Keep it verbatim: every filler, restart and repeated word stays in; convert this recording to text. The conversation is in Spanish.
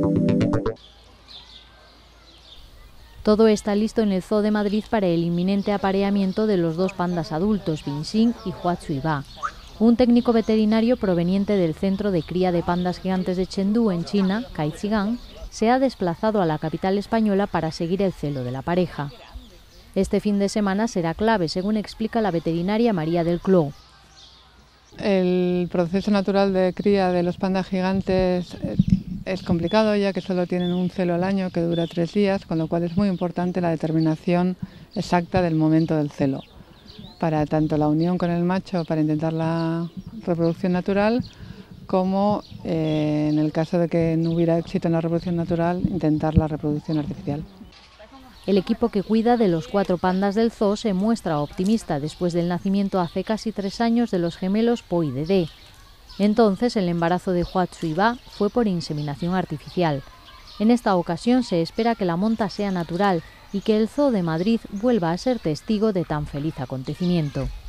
Todo está listo en el Zoo de Madrid para el inminente apareamiento de los dos pandas adultos, Binxing y Hua Cuiba. Un técnico veterinario proveniente del centro de cría de pandas gigantes de Chengdu, en China, Kaichigang, se ha desplazado a la capital española para seguir el celo de la pareja. Este fin de semana será clave, según explica la veterinaria María del Clou. El proceso natural de cría de los pandas gigantes es complicado, ya que solo tienen un celo al año que dura tres días, con lo cual es muy importante la determinación exacta del momento del celo, para tanto la unión con el macho para intentar la reproducción natural, como eh, en el caso de que no hubiera éxito en la reproducción natural, intentar la reproducción artificial. El equipo que cuida de los cuatro pandas del zoo se muestra optimista después del nacimiento hace casi tres años de los gemelos Po y Dede. Entonces el embarazo de Hua Cuiba fue por inseminación artificial. En esta ocasión se espera que la monta sea natural y que el Zoo de Madrid vuelva a ser testigo de tan feliz acontecimiento.